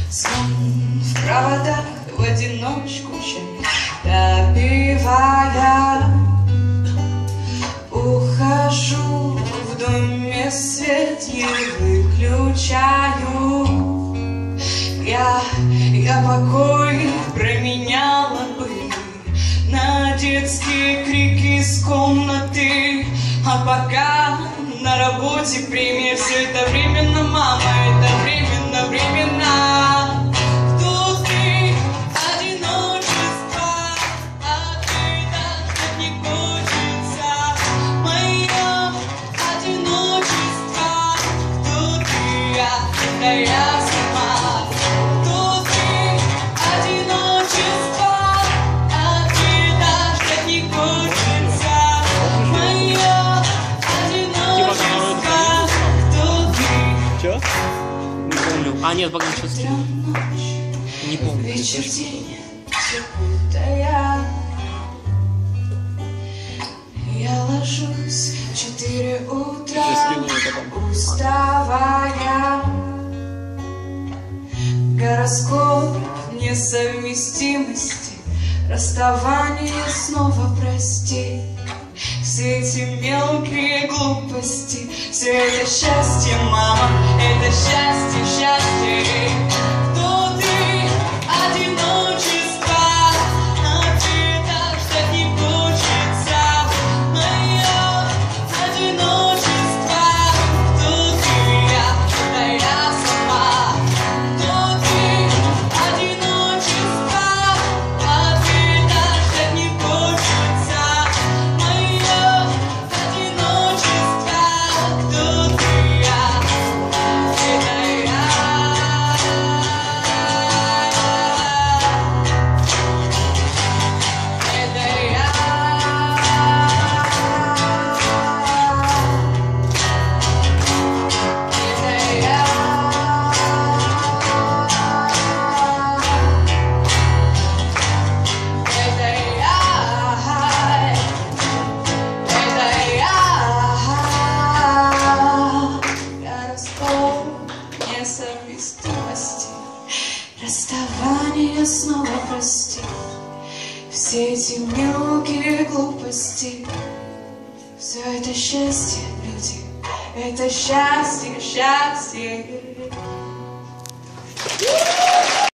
Сон в проводах в одиночку чай допивая. Ухожу в доме, свет не выключаю. Я покой променяла бы на детские крики из комнаты. А пока на работе премия, все это временно, мама, это временно, временно. Тут ты одиночество, а ты так не хочется. Мое одиночество, тут ты, это я сама. Тут ты одиночество, а ты так не хочется. Мое одиночество, тут ты. Чё? Не помню. А, нет, пока что не помню. Вечер день, запутая. Я ложусь в 4 утра, уставая. Гороскоп несовместимости, расставание снова прости. Все эти мелкие глупости, все это счастье, мама, это счастье, счастье. Кто ты? Одиночество, а ты так ждать не хочется. Мое одиночество, кто ты? Это я сама. Кто ты? Одиночество, а ты так ждать не хочется. Мое одиночество, кто ты? Это я. Несовместимости, расставание снова прости. Все эти мелкие глупости, все это счастье, люди, это счастье, счастье.